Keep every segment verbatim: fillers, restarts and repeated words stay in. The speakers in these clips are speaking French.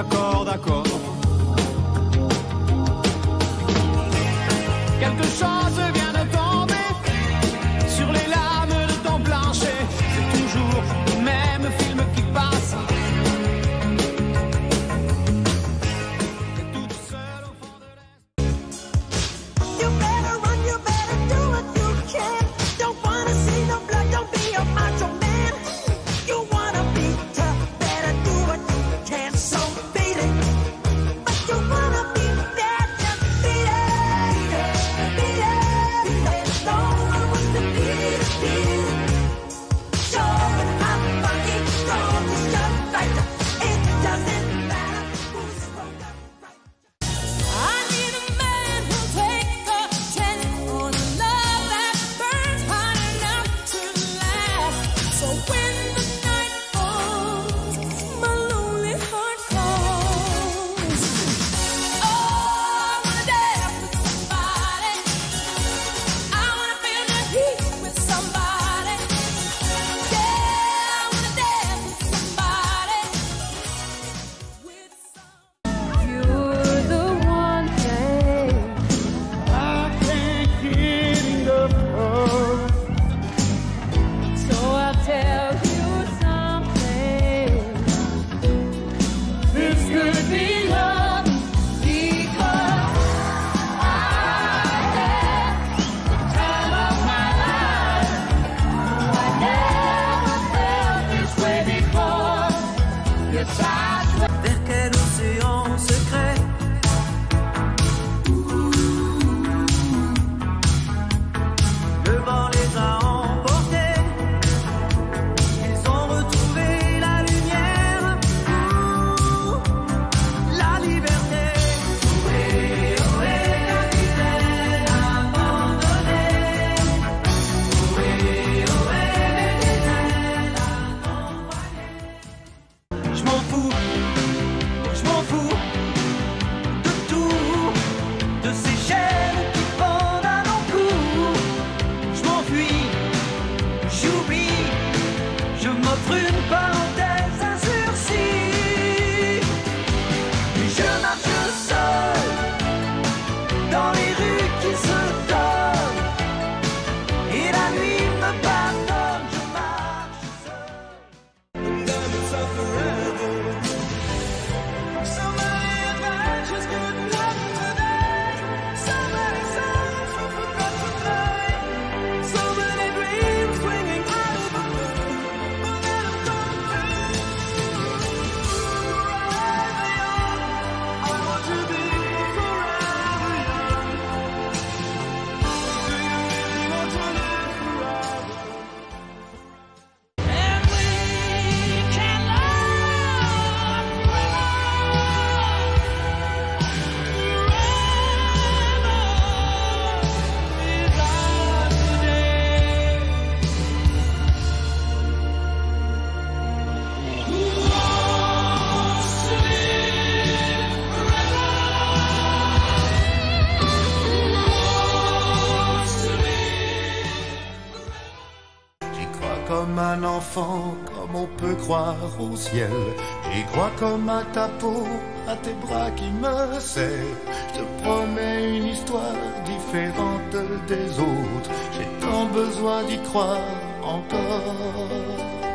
d'accord, d'accord. Quelque chose vient de tomber sur les lames de ton plancher. C'est toujours le même film qui passe. T'es toute seule au fond de l'Est. You better run, you better do what you can. Don't wanna see no blood, don't be a macho man. You wanna be tough, better do what you can. So beat it. But you wanna be bad, just beat it. Beat it, beat it. No one wants to beat it, beat it. Show it how funky, strong is your fight. It doesn't matter who's wrong or right. I need a man who'll take a chance on a love that burns hot enough to last. So when the night falls, my lonely heart calls. Oh, I wanna dance with somebody. I wanna feel the heat with somebody. Yeah, I wanna dance with somebody. With some. You're the one thing I can't get enough of. So I'll tell you something. This could be love. Because I had the time of my life. I never felt this way before. Your touch was Vers quel océan secret le vent les a emportés. Ils ont retrouvé la lumière, ouh, la liberté. Ohé, ohé, capitaine abandonné. Ohé, ohé, capitaine accompagné. Je m'en fous, je m'en fous de tout, de ces chaînes qui pendent à nos cou. Je m'enfuis, j'oublie, je m'offre une parenthèse, un sursis. Et je marche seul dans les rues qui se donnent. Et la nuit me pardonne, je marche seul. And I'm inside forever. So many adventures couldn't happen today. So many songs we forgot to play. So many dreams swinging out of the blue. But let 'em come true. Forever young. I want to be forever young. Do you really want to live forever? And we can love J'y crois comme un enfant, comme on peut croire au ciel. J'y crois comme à ta peau, à tes bras qui me serrent. Je te promets une histoire différente des autres. J'ai tant besoin d'y croire encore.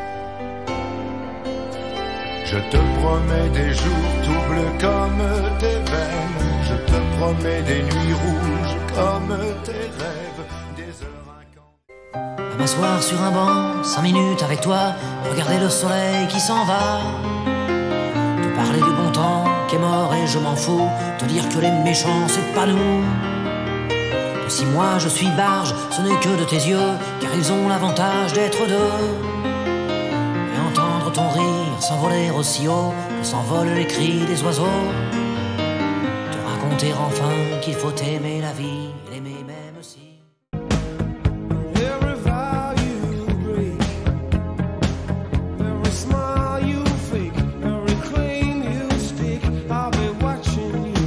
Je te promets des jours tout bleus comme tes veines. Je te promets des nuits rouges comme tes rêves. Des heures incantables. À m'asseoir sur un banc, cinq minutes avec toi, regarder le soleil qui s'en va. Te parler du bon temps qui est mort et je m'en fous. Te dire que les méchants c'est pas nous. Que si moi je suis barge, ce n'est que de tes yeux, car ils ont l'avantage d'être deux. Et entendre ton rire s'envoler aussi haut que s'envolent les cris des oiseaux. Te raconter enfin qu'il faut aimer la vie, l'aimer même si. Every vow you break, every smile you fake, every claim you stick, I'll be watching you.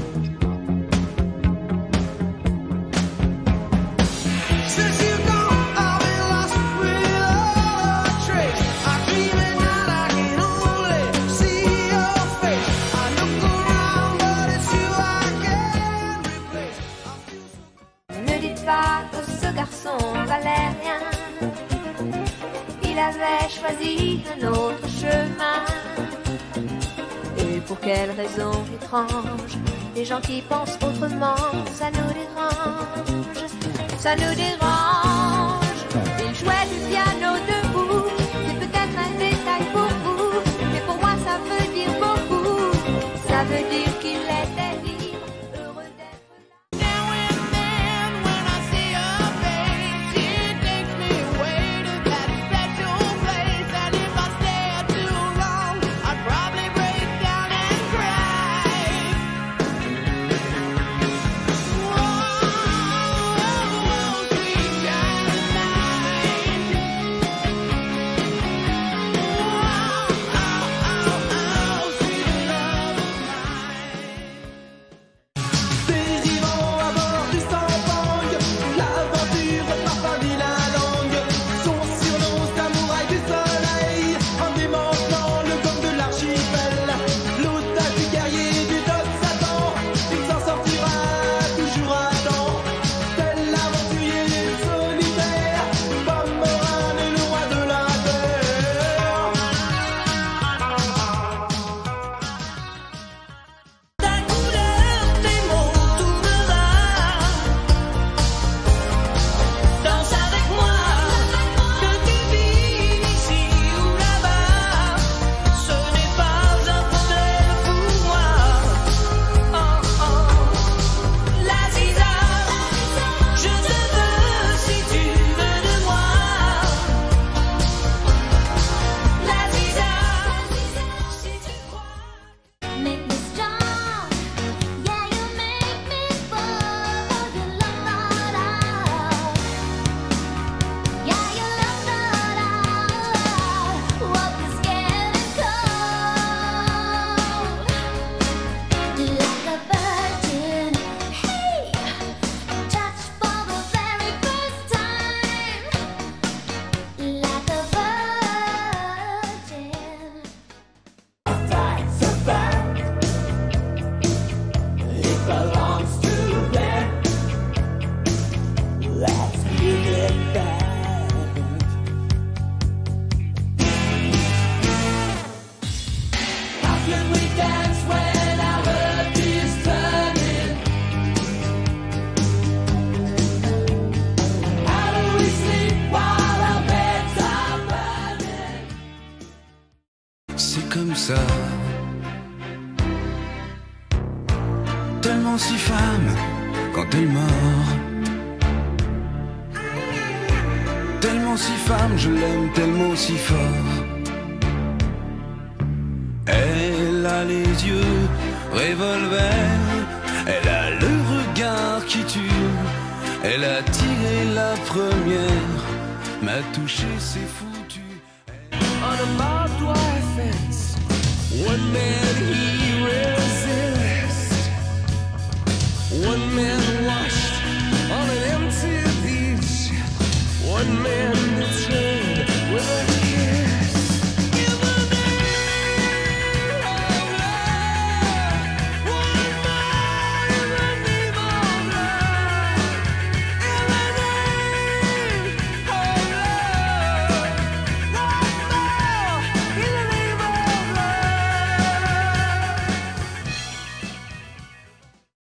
Since you're gone, I'll be lost without a trace. I dream at night, I can only see your face. I look Mais pour quelle raison étrange, les gens qui pensent autrement, ça nous dérange, ça nous dérange. Il jouait du piano debout, c'est peut-être un détail pour vous, mais pour moi ça veut dire beaucoup, ça veut dire qu'il était libre, heureux d'être là. Now and then when I see her face, it takes me away to that special place. And if I stay too long, I'd probably break down and cry. Whoa, sweet Caroline. Whoa, oh, oh, oh, sweet love of mine. Dérivant à bord du Sampang, l'aventure parfois dit la langue. Sont sur nos samouraïs du soleil, en démantelant le gomme de l'archipel. L'otage du guerrier du Doc Satan, il s'en sortira toujours à temps. Tel l'aventurier solitaire, Bob Moran est le roi de la terre. Ta couleur, tes mots, tout me va. Danse avec moi, que tu vives ici ou là-bas. Ce n'est pas un problème pour moi. Oh oh, la Ziza, je te veux si tu veux de moi. La Ziza, si tu crois. Make me strong, yeah, you make me fall for your love, yeah, your love, walk is scared and cold, like a virgin, hey, touch for the very first time, like a virgin. How can we dance when our earth is turning? How do we sleep while our beds are burning? C'est comme ça. Tellement si femme quand elle mord. Tellement si femme, je l'aime tellement si fort. Elle a les yeux revolver, elle a le regard qui tue. Elle a tiré la première, m'a touché, c'est foutu. On a barbed wire fence, one man he resists. One man washed on an empty beach. One man betrayed with a